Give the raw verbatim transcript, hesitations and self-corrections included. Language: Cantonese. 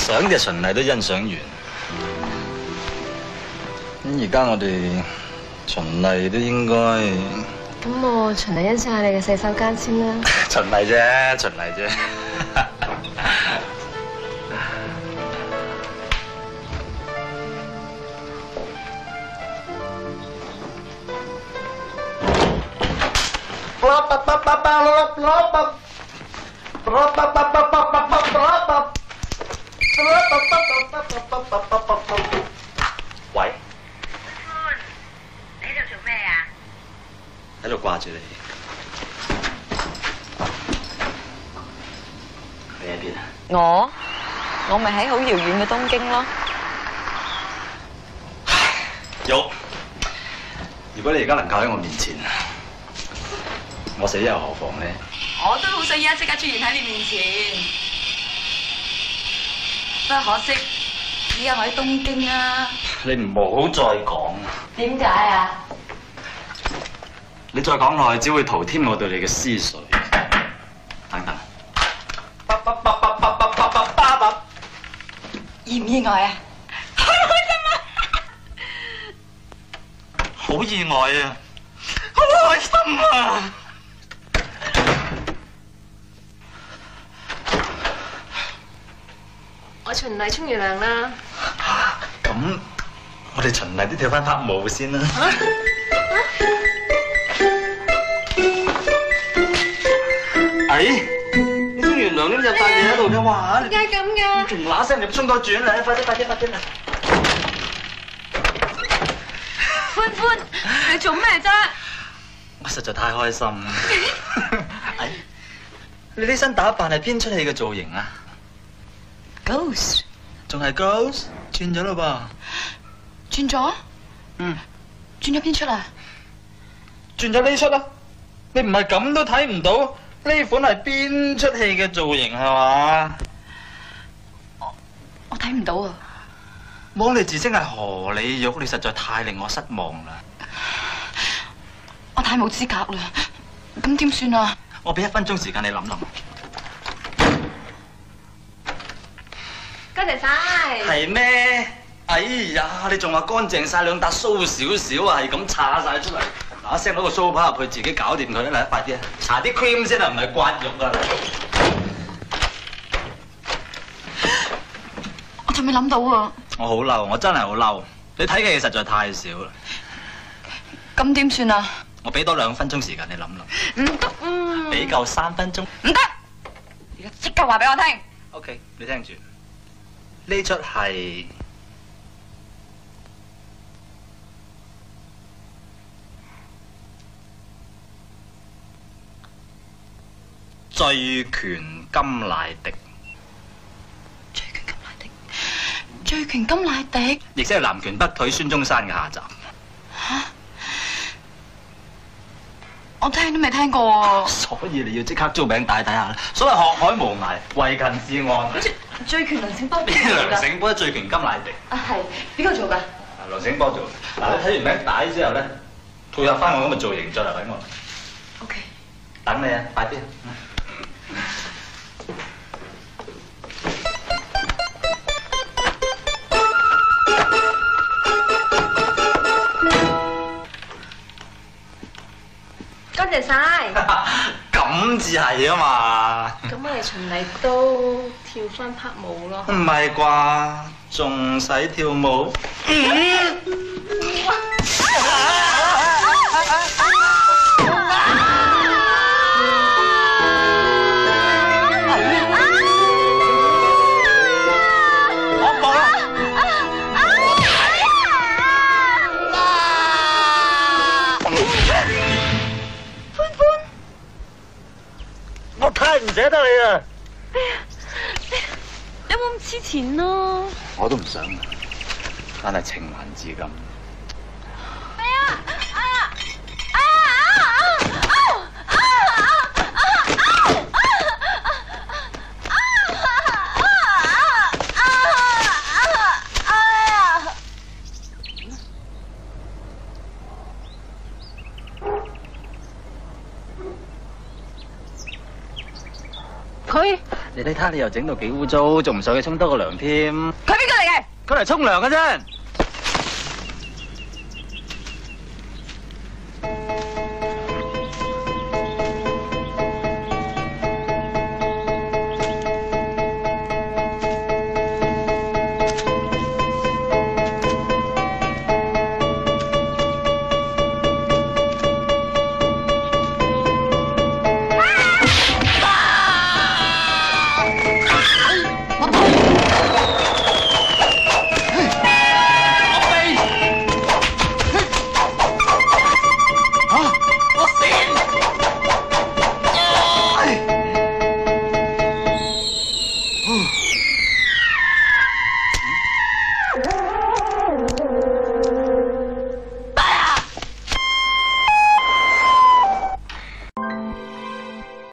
想就循例都欣賞完。咁而家我哋循例都應該。 咁我循例欣賞下你嘅洗手間先啦。 循例啫，循例啫。喂， 你喺度做咩啊？ 喺度掛住你。你喺邊啊？ 我我咪喺好遙遠嘅東京咯。 玉，如果你而家能夠喺我面前，我死又何妨呢？ 我都好想依家即刻出現喺你面前，不過可惜依家我喺東京啊。 你唔好再講。 點解啊？ 你再講落去，只會徒添我對你嘅思緒。等等。 意唔意外啊？開唔開心啊？ 好意外啊！好開心啊！ 我循例沖完涼啦。 咁我哋循例都跳翻拍舞先啦。哎，你沖完涼點就帶嘢喺度嘅話？ 點解咁㗎？ 仲嗱聲入沖多轉嚟，快啲快啲快啲啦！ 歡歡，你做咩啫？ 我實在太開心啦！哎，你呢身打扮係邊出戲嘅造型啊 Ghost 仲係 Ghost？ 轉咗啦噃。 轉咗？ 嗯， 轉咗邊出啊？ 轉咗呢出啊！你唔係咁都睇唔到呢款係邊出戲嘅造型係嘛？ 我睇唔到啊！ 枉你自稱係荷里玉，你實在太令我失望啦！ 我太冇資格啦，咁點算啊？ 我俾一分鐘時間你諗諗。 多謝晒。 係咩？哎呀，你仲話乾淨晒兩笪鬚少少啊，係咁搽晒出嚟。嗱一聲攞個鬚刨入去，自己搞掂佢啦！嚟，快啲啊！搽啲 cream 先啊，唔係刮肉啊！ 我仲未諗到啊！ 我好嬲，我真係好嬲。你睇嘅嘢實在太少啦。 咁點算啊？ 我俾多兩分鐘時間你諗諗。 唔得，嗯。 俾夠三分鐘。 唔得！而家即刻話俾我聽。 OK，你聽住。呢出係醉拳金乃迪。 醉拳金乃迪。醉拳金乃迪。 亦即係南拳北腿孫中山嘅下集。 嚇！我聽都未聽過啊！ 所以你要即刻租名帶睇下啦。所謂學海無涯，為勤是岸。 醉拳梁醒波邊邊個做㗎？ 梁醒波醉拳金乃迪。 啊係，邊個做㗎？ 梁醒波做。嗱，你睇完名帶之後咧，配合翻我咁嘅造型再嚟揾我。 OK。 等你啊，快啲。 多謝晒。 咁至係啊嘛。 咁我哋循例都跳翻拍舞咯。 唔係啩？仲使跳舞？我太唔捨得你啦！ 哎呀，有冇咁黐纏咯？ 我都唔想，但係情難自禁。 哎呀！哎呀！哎呀！啊啊啊！佢， 你你睇下你又整到幾污糟，仲唔上去沖多個涼添？ 佢邊個嚟嘅？ 佢嚟沖涼嘅啫。